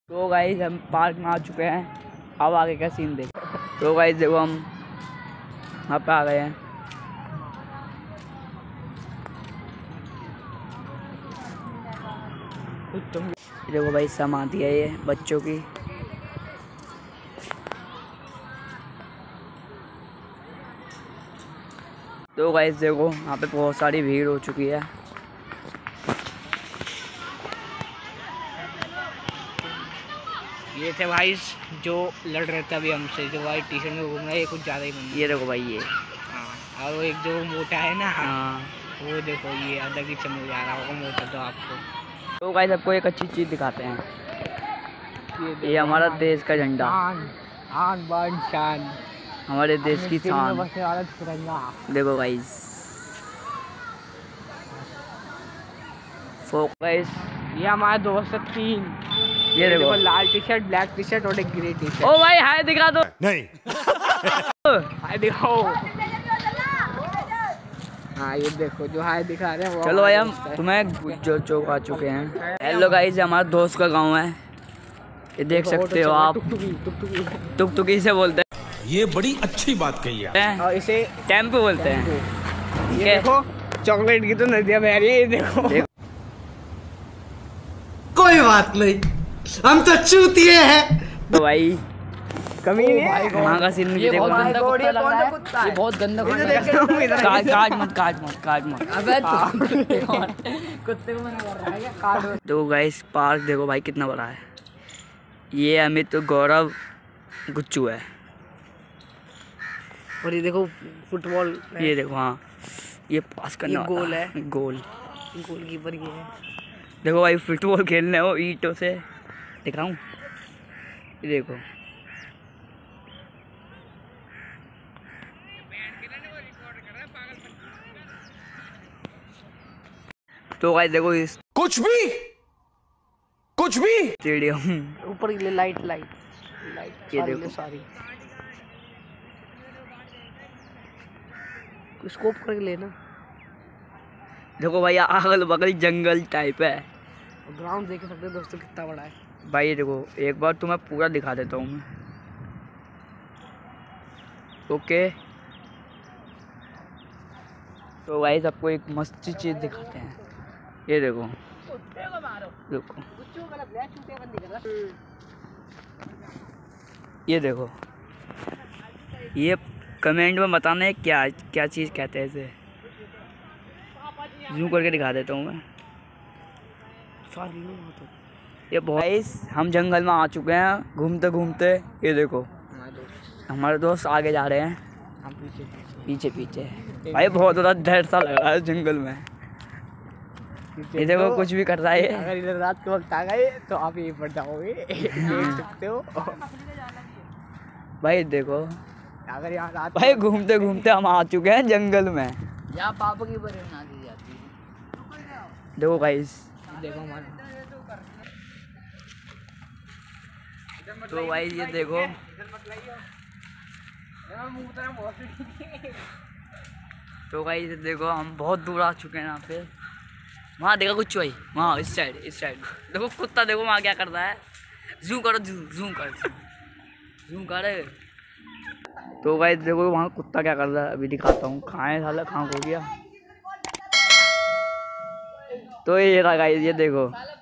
तो गाइस हम पार्क में आ चुके हैं, अब आगे का सीन देखो। तो गाइस देखो हम यहाँ पे आ गए हैं। देखो भाई सामान दिया ये बच्चों की। तो गाइस देखो यहाँ पे बहुत सारी भीड़ हो चुकी है। ये थे भाई जो लड़ रहे थे अभी हमसे, जो भाई टी शर्ट में घूम रहा है, ये कुछ ज़्यादा ही बन। ये देखो भाई ये। हाँ, और वो एक जो मोटा है ना, हाँ वो देखो ये अलग ही चमक जा रहा होगा मोटा तो आपको। तो गाइस आपको एक अच्छी चीज़ दिखाते हैं। ये हमारा देश का झंडा, आन बान शान, हमारे देश की शान। देखो गाइस फोकस, ये हमारे दोस्त तीन, ये देखो लाल T shirt, black T shirt और एक ग्रे टी शर्ट। ओ भाई हाय दिखा दो। नहीं हाय दिखाओ। हाँ ये देखो जो हाय दिखा रहे हैं वो। चलो भाई हम तुम्हें जो चौक आ चुके हैं। हेलो गाइस, ये हमारा दोस्त का गांव है, ये देख सकते हो आप। टुकटुकी से बोलते ये बड़ी अच्छी बात कही है। हैं, और इसे टेम्पो बोलते हैं। ये देखो चॉकलेट की तो नदियाँ बह रही है, ये देखो। कोई बात नहीं, हम तो चूतिए हैं। तो भाई कमी नहीं है। वहाँ का सीन मुझे देखो। ये बहुत गंदा काट मत। अबे कुत्ते को मना कर रहा है। तो गाइस पार्क देखो भाई कितना बड़ा है। ये अमित गौरव गुच्चू है। और ये देखो फुटबॉल, ये देखो हाँ ये पास करना गोल है। गोलकीपर ये है। देखो भाई फुटबॉल खेलने हो ईंटों से, दिखाऊं? ये देखो तो भाई देखो इस कुछ भी स्टेडियम ऊपर लाइट ये देखो सारी स्कोप करके लेना। देखो भाई अगल बगल जंगल टाइप है। ग्राउंड देख सकते हो दोस्तों कितना बड़ा है। भाई ये देखो एक बार तुम्हें पूरा दिखा देता हूँ मैं। ओके तो भाई सबको एक मस्त चीज़ दिखाते हैं। ये देखो ये देखो, ये कमेंट में बताना है क्या क्या चीज़ कहते हैं इसे। जूम करके दिखा देता हूँ मैं। ये बहुत हम जंगल में आ चुके हैं घूमते घूमते। ये देखो हमारे दोस्त आगे जा रहे हैं, हम पीछे भाई बहुत ज़्यादा डर सा लग रहा है जंगल में। ये देखो कुछ भी कर रहा है। अगर इधर रात के वक्त आ गए तो आप यहीं पर जाओगे, देख सकते हो। भाई देखो अगर यहाँ रात भाई घूमते घूमते हम आ चुके हैं जंगल में। यहाँ पापा की बड़ी बना दी जाती है। देखो गाइस देखो हमारे तो भाई ये देखो तो भाई ये देखो हम बहुत दूर आ चुके हैं यहाँ पे। वहाँ देखो कुछ भाई, वहाँ इस साइड देखो कुत्ता, देखो वहाँ क्या कर रहा है। जूम कर। तो भाई देखो वहाँ कुत्ता क्या कर रहा है, अभी दिखाता हूँ। खाएं साला खां हो गया। तो ये रहा गाइस, ये देखो